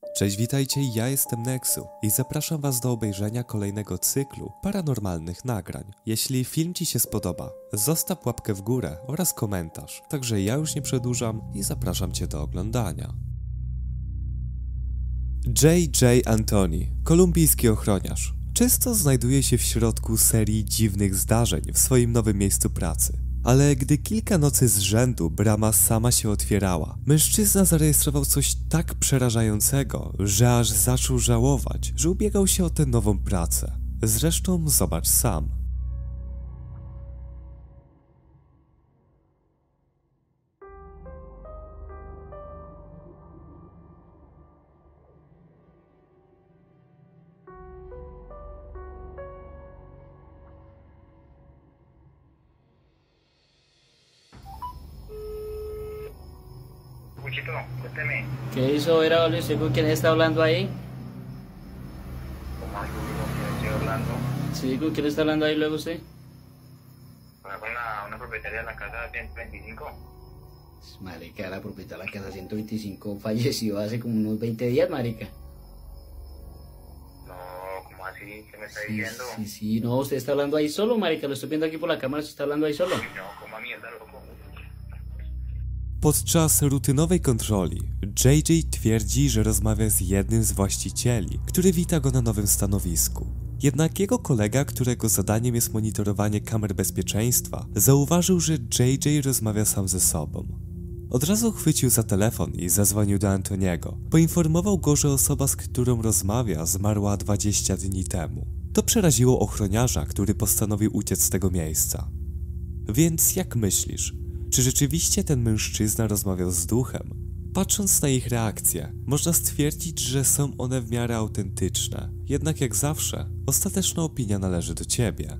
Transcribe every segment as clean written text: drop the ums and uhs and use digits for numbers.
Cześć, witajcie, ja jestem Nexu i zapraszam was do obejrzenia kolejnego cyklu paranormalnych nagrań. Jeśli film ci się spodoba, zostaw łapkę w górę oraz komentarz. Także ja już nie przedłużam i zapraszam cię do oglądania. J.J. Antoni, kolumbijski ochroniarz, często znajduje się w środku serii dziwnych zdarzeń w swoim nowym miejscu pracy. Ale gdy kilka nocy z rzędu brama sama się otwierała, mężczyzna zarejestrował coś tak przerażającego, że aż zaczął żałować, że ubiegał się o tę nową pracę. Zresztą zobacz sam. Cuchito, cuénteme. ¿Qué hizo? ¿Era usted con quién está hablando ahí? ¿Cómo algo que estoy hablando? Sí, ¿con quién está hablando ahí luego usted? Con una propietaria de la casa 125. Marica, la propietaria de la casa 125 falleció hace como unos 20 días, marica. No, ¿cómo así? ¿Qué me está diciendo? Sí, no, usted está hablando ahí solo, marica, lo estoy viendo aquí por la cámara, se está hablando ahí solo. Uy, no, ¿cómo a mierda, loco? Podczas rutynowej kontroli JJ twierdzi, że rozmawia z jednym z właścicieli, który wita go na nowym stanowisku. Jednak jego kolega, którego zadaniem jest monitorowanie kamer bezpieczeństwa, zauważył, że JJ rozmawia sam ze sobą. Od razu chwycił za telefon i zadzwonił do Antoniego. Poinformował go, że osoba, z którą rozmawia, zmarła 20 dni temu. To przeraziło ochroniarza, który postanowił uciec z tego miejsca. Więc jak myślisz? Czy rzeczywiście ten mężczyzna rozmawiał z duchem? Patrząc na ich reakcje, można stwierdzić, że są one w miarę autentyczne. Jednak jak zawsze, ostateczna opinia należy do ciebie.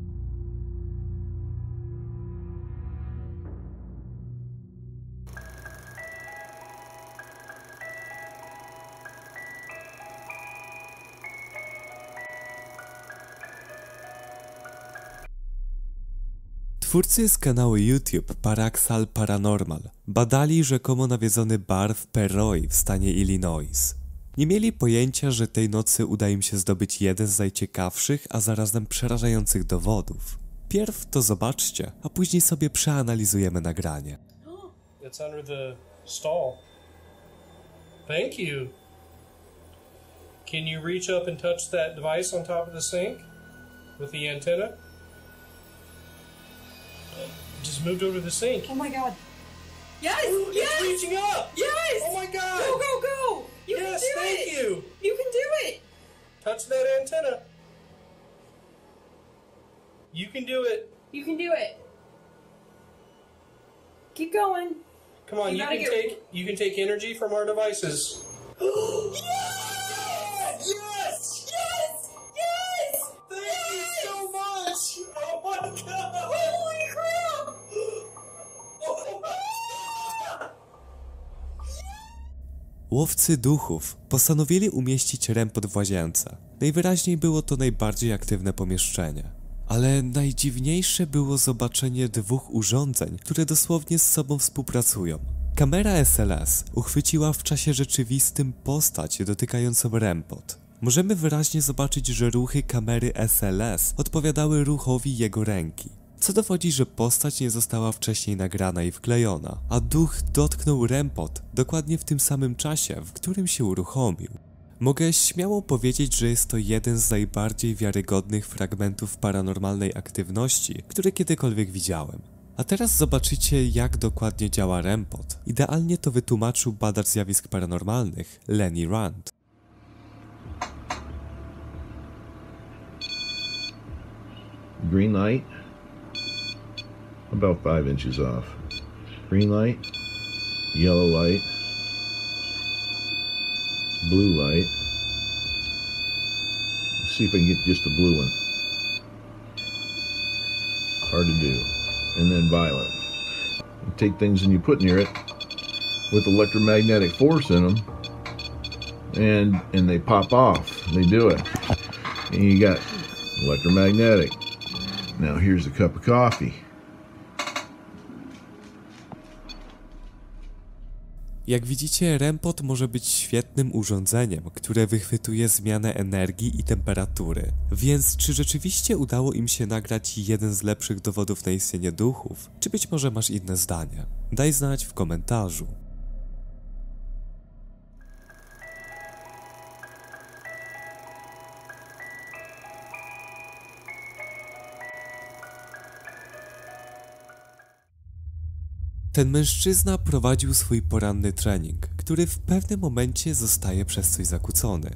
Twórcy z kanału YouTube Paraxal Paranormal badali rzekomo nawiedzony bar w Peroy w stanie Illinois. Nie mieli pojęcia, że tej nocy uda im się zdobyć jeden z najciekawszych, a zarazem przerażających dowodów. Pierw to zobaczcie, a później sobie przeanalizujemy nagranie. It's under the stall. Thank you. Can you reach up and touch that device on top of the sink with the antenna? Just moved over the sink. Oh my god. Yes! Ooh, yes! It's reaching up! Yes! Oh my god! Go, go, go! You Yes, can do thank it! you! You can do it! Touch that antenna. You can do it. You can do it. Keep going. Come on, You gotta you can take energy from our devices. Yes! Yes! Yes! Yes! Thank you so much! Oh my god! Holy crap! Łowcy duchów postanowili umieścić rempot w łazience. Najwyraźniej było to najbardziej aktywne pomieszczenie. Ale najdziwniejsze było zobaczenie dwóch urządzeń, które dosłownie z sobą współpracują. Kamera SLS uchwyciła w czasie rzeczywistym postać dotykającą rempot. Możemy wyraźnie zobaczyć, że ruchy kamery SLS odpowiadały ruchowi jego ręki, co dowodzi, że postać nie została wcześniej nagrana i wklejona, a duch dotknął rempot dokładnie w tym samym czasie, w którym się uruchomił. Mogę śmiało powiedzieć, że jest to jeden z najbardziej wiarygodnych fragmentów paranormalnej aktywności, które kiedykolwiek widziałem. A teraz zobaczycie, jak dokładnie działa rempot. Idealnie to wytłumaczył badacz zjawisk paranormalnych Lenny Rand. Green light, about 5 inches off. Green light, yellow light, blue light. Let's see if I can get just the blue one. Hard to do. And then violet. You take things and you put near it with electromagnetic force in them, and they pop off. They do it. And you got electromagnetic. Now here's a cup of coffee. Jak widzicie, REM-pod może być świetnym urządzeniem, które wychwytuje zmianę energii i temperatury. Więc czy rzeczywiście udało im się nagrać jeden z lepszych dowodów na istnienie duchów? Czy być może masz inne zdanie? Daj znać w komentarzu. Ten mężczyzna prowadził swój poranny trening, który w pewnym momencie zostaje przez coś zakłócony.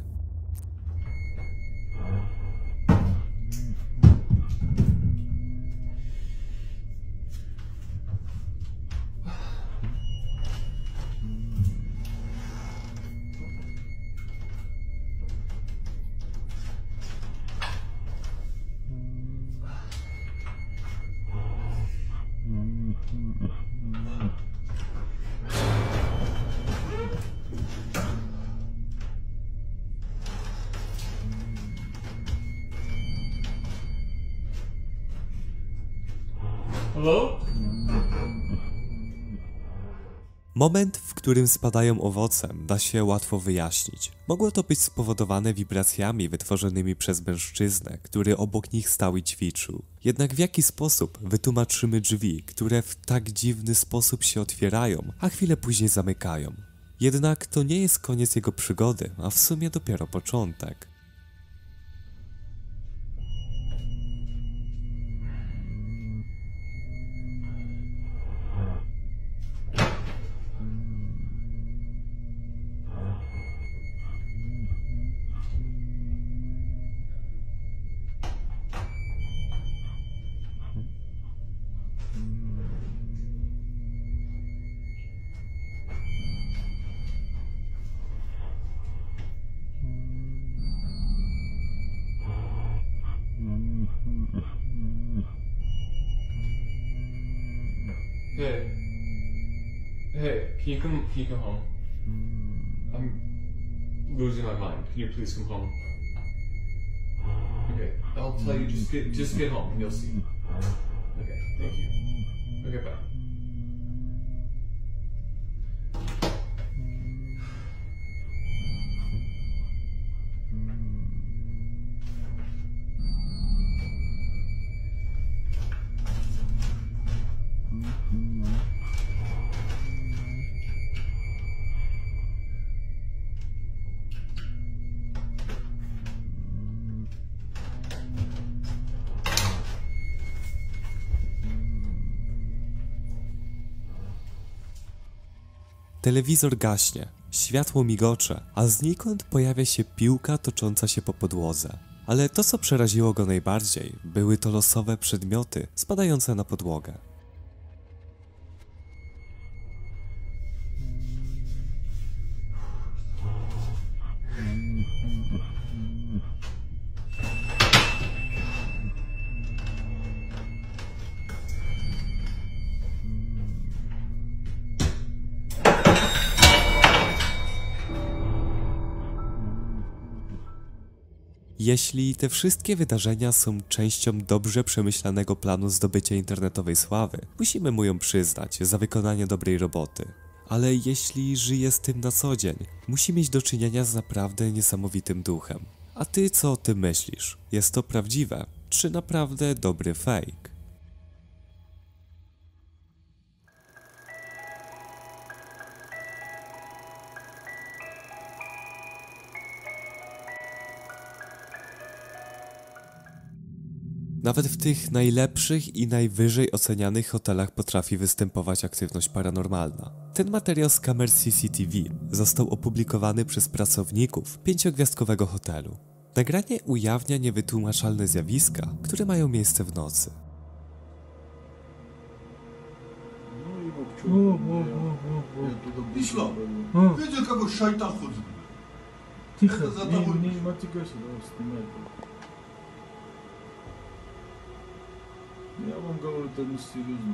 Hello? Moment, w którym spadają owoce, da się łatwo wyjaśnić. Mogło to być spowodowane wibracjami wytworzonymi przez mężczyznę, który obok nich stał i ćwiczył. Jednak w jaki sposób wytłumaczymy drzwi, które w tak dziwny sposób się otwierają, a chwilę później zamykają? Jednak to nie jest koniec jego przygody, a w sumie dopiero początek. Hey, can you come home? I'm losing my mind. Can you please come home? Okay, I'll tell you, just get home and you'll see. Okay, thank you. Okay, bye. Telewizor gaśnie, światło migocze, a znikąd pojawia się piłka tocząca się po podłodze. Ale to, co przeraziło go najbardziej, były to losowe przedmioty spadające na podłogę. Jeśli te wszystkie wydarzenia są częścią dobrze przemyślanego planu zdobycia internetowej sławy, musimy mu ją przyznać za wykonanie dobrej roboty. Ale jeśli żyje z tym na co dzień, musi mieć do czynienia z naprawdę niesamowitym duchem. A ty co o tym myślisz? Jest to prawdziwe, czy naprawdę dobry fake? Nawet w tych najlepszych i najwyżej ocenianych hotelach potrafi występować aktywność paranormalna. Ten materiał z kamer CCTV został opublikowany przez pracowników 5-gwiazdkowego hotelu. Nagranie ujawnia niewytłumaczalne zjawiska, które mają miejsce w nocy. Ислам, видел, какой шайтан ходит? Тихо, Это за тобой. не матюкайся, давай снимай. Я вам говорю, это не серьезно.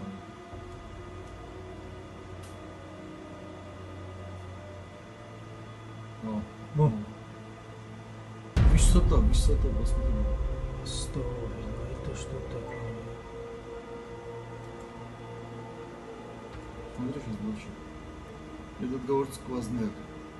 Высота, посмотри. Стой, ну это что такое? Смотри, сейчас больше. Этот говорит сквозняк.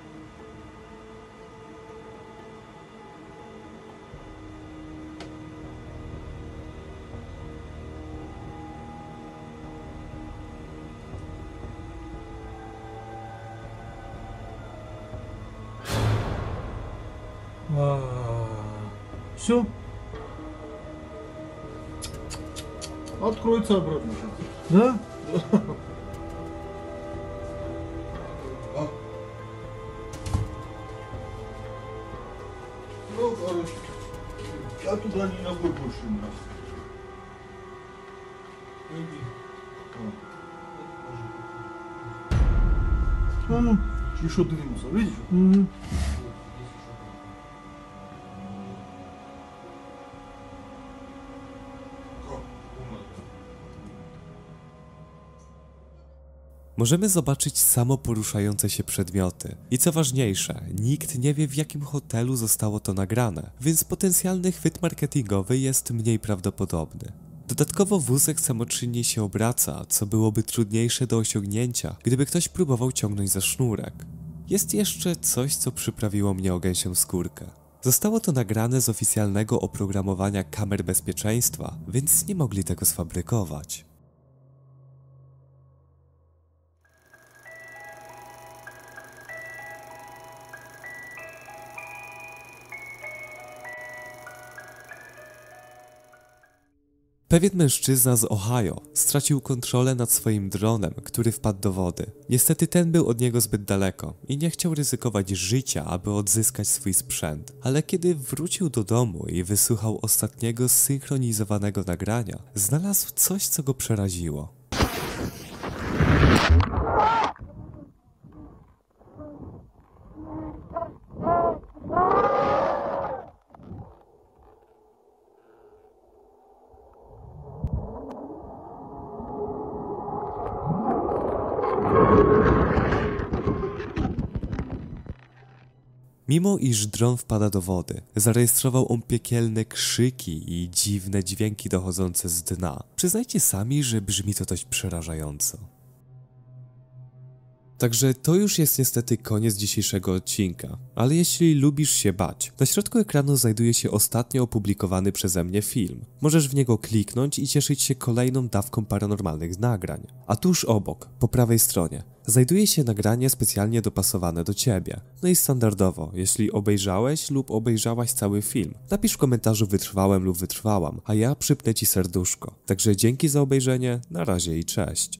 Все. Откроется обратно. Да? Ну, короче, я туда не ногой больше не раз. Ну, еще двинулся, видишь? Угу. Możemy zobaczyć samo poruszające się przedmioty. I co ważniejsze, nikt nie wie, w jakim hotelu zostało to nagrane, więc potencjalny chwyt marketingowy jest mniej prawdopodobny. Dodatkowo wózek samoczynnie się obraca, co byłoby trudniejsze do osiągnięcia, gdyby ktoś próbował ciągnąć za sznurek. Jest jeszcze coś, co przyprawiło mnie o gęsią skórkę. Zostało to nagrane z oficjalnego oprogramowania kamer bezpieczeństwa, więc nie mogli tego sfabrykować. Pewien mężczyzna z Ohio stracił kontrolę nad swoim dronem, który wpadł do wody. Niestety ten był od niego zbyt daleko i nie chciał ryzykować życia, aby odzyskać swój sprzęt. Ale kiedy wrócił do domu i wysłuchał ostatniego zsynchronizowanego nagrania, znalazł coś, co go przeraziło. Mimo iż dron wpada do wody, zarejestrował on piekielne krzyki i dziwne dźwięki dochodzące z dna. Przyznajcie sami, że brzmi to dość przerażająco. Także to już jest niestety koniec dzisiejszego odcinka, ale jeśli lubisz się bać, na środku ekranu znajduje się ostatnio opublikowany przeze mnie film. Możesz w niego kliknąć i cieszyć się kolejną dawką paranormalnych nagrań. A tuż obok, po prawej stronie, znajduje się nagranie specjalnie dopasowane do ciebie. No i standardowo, jeśli obejrzałeś lub obejrzałaś cały film, napisz w komentarzu wytrwałem lub wytrwałam, a ja przypnę ci serduszko. Także dzięki za obejrzenie, na razie i cześć.